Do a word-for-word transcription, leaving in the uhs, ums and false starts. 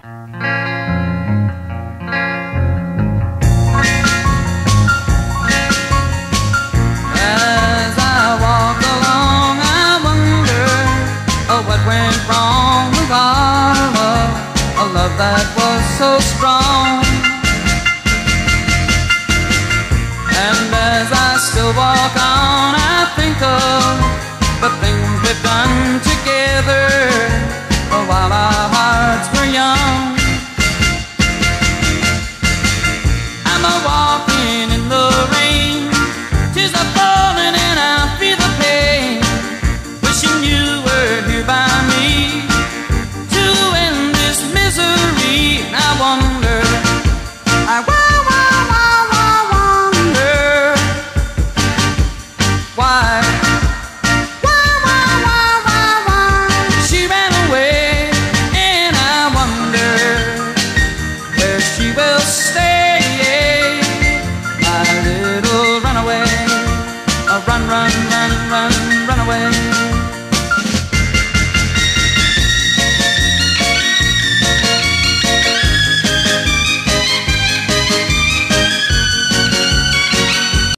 As I walk along, I wonder oh, what went wrong with our love, a love that was so strong.